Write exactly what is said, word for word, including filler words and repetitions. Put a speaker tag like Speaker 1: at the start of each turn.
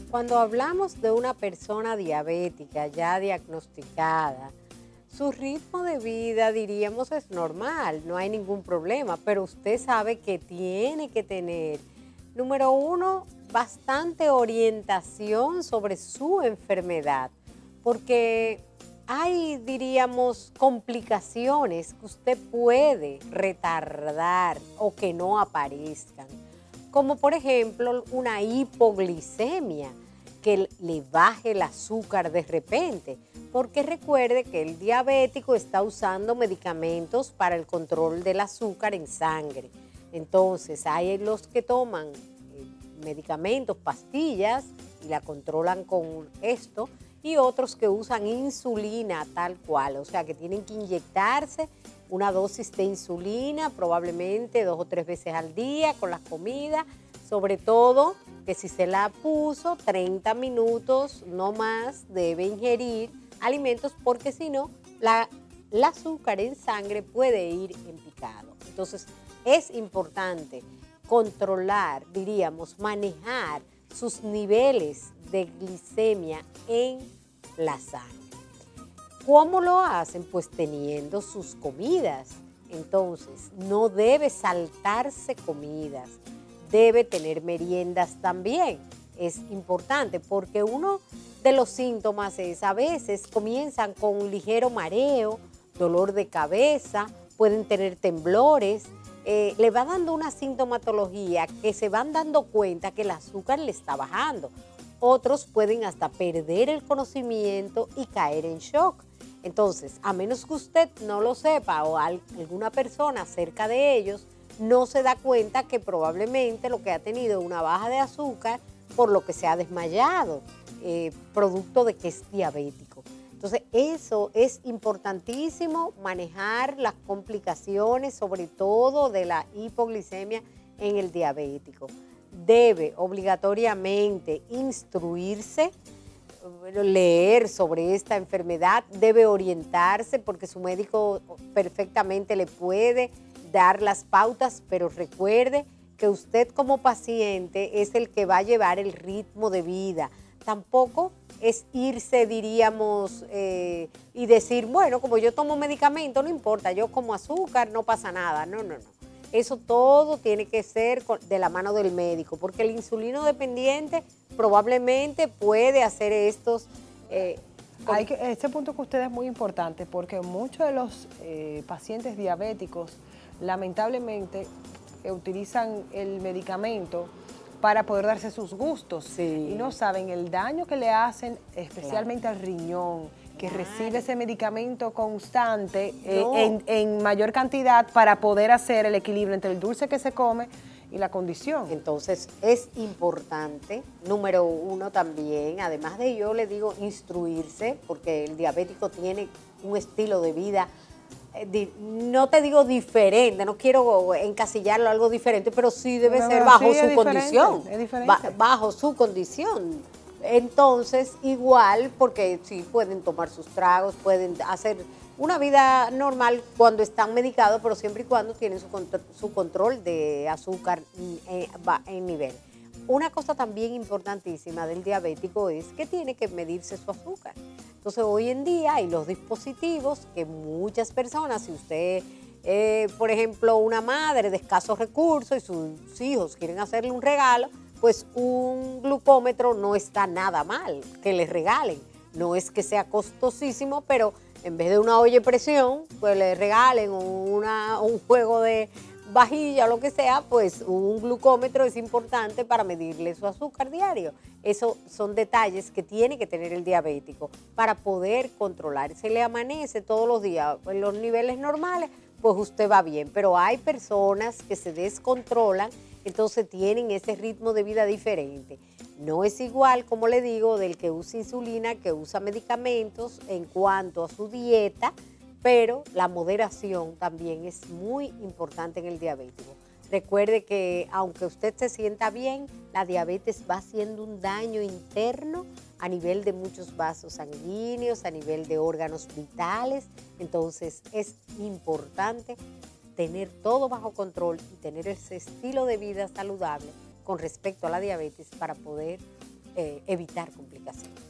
Speaker 1: Cuando hablamos de una persona diabética ya diagnosticada, su ritmo de vida, diríamos, es normal, no hay ningún problema, pero usted sabe que tiene que tener, número uno, bastante orientación sobre su enfermedad, porque hay, diríamos, complicaciones que usted puede retardar o que no aparezcan, como por ejemplo una hipoglicemia, que le baje el azúcar de repente, porque recuerde que el diabético está usando medicamentos para el control del azúcar en sangre. Entonces hay los que toman eh, medicamentos, pastillas, y la controlan con esto, y otros que usan insulina tal cual, o sea que tienen que inyectarse una dosis de insulina probablemente dos o tres veces al día con las comidas, sobre todo que si se la puso treinta minutos no más debe ingerir alimentos porque si no la, el azúcar en sangre puede ir en picado. Entonces es importante controlar, diríamos, manejar sus niveles de glicemia en la sangre. ¿Cómo lo hacen? Pues teniendo sus comidas. Entonces, no debe saltarse comidas, debe tener meriendas también. Es importante porque uno de los síntomas es a veces comienzan con un ligero mareo, dolor de cabeza, pueden tener temblores, eh, le va dando una sintomatología que se van dando cuenta que el azúcar le está bajando. Otros pueden hasta perder el conocimiento y caer en shock. Entonces, a menos que usted no lo sepa o alguna persona cerca de ellos no se da cuenta que probablemente lo que ha tenido es una baja de azúcar por lo que se ha desmayado, eh, producto de que es diabético. Entonces, eso es importantísimo, manejar las complicaciones, sobre todo de la hipoglicemia en el diabético. Debe obligatoriamente instruirse, leer sobre esta enfermedad, debe orientarse porque su médico perfectamente le puede dar las pautas, pero recuerde que usted como paciente es el que va a llevar el ritmo de vida. Tampoco es irse, diríamos, eh, y decir, bueno, como yo tomo medicamento, no importa, yo como azúcar, no pasa nada. No, no, no. Eso todo tiene que ser de la mano del médico, porque el insulino dependiente probablemente puede hacer estos... Eh,
Speaker 2: Hay que, este punto que usted es muy importante, porque muchos de los eh, pacientes diabéticos, lamentablemente, eh, utilizan el medicamento para poder darse sus gustos,
Speaker 1: sí,
Speaker 2: y no saben el daño que le hacen, especialmente claro, al riñón, que claro, recibe ese medicamento constante no. eh, en, en mayor cantidad para poder hacer el equilibrio entre el dulce que se come y la condición.
Speaker 1: Entonces es importante, número uno también, además de yo le digo instruirse, porque el diabético tiene un estilo de vida, eh, no te digo diferente, no quiero encasillarlo a algo diferente, pero sí debe no, ser bajo sí, su condición, es ba bajo su condición. Entonces, igual, porque sí pueden tomar sus tragos, pueden hacer una vida normal cuando están medicados, pero siempre y cuando tienen su, contro su control de azúcar en, en nivel. Una cosa también importantísima del diabético es que tiene que medirse su azúcar. Entonces, hoy en día hay los dispositivos que muchas personas, si usted, eh, por ejemplo, una madre de escasos recursos y sus hijos quieren hacerle un regalo, pues un glucómetro no está nada mal que les regalen. No es que sea costosísimo, pero en vez de una olla de presión, pues le regalen una, un juego de vajilla o lo que sea, pues un glucómetro es importante para medirle su azúcar diario. Esos son detalles que tiene que tener el diabético para poder controlar. Se le amanece todos los días en los niveles normales, pues usted va bien. Pero hay personas que se descontrolan, entonces tienen ese ritmo de vida diferente. No es igual, como le digo, del que usa insulina, que usa medicamentos en cuanto a su dieta, pero la moderación también es muy importante en el diabético. Recuerde que aunque usted se sienta bien, la diabetes va haciendo un daño interno a nivel de muchos vasos sanguíneos, a nivel de órganos vitales. Entonces es importante tener todo bajo control y tener ese estilo de vida saludable con respecto a la diabetes para poder eh, evitar complicaciones.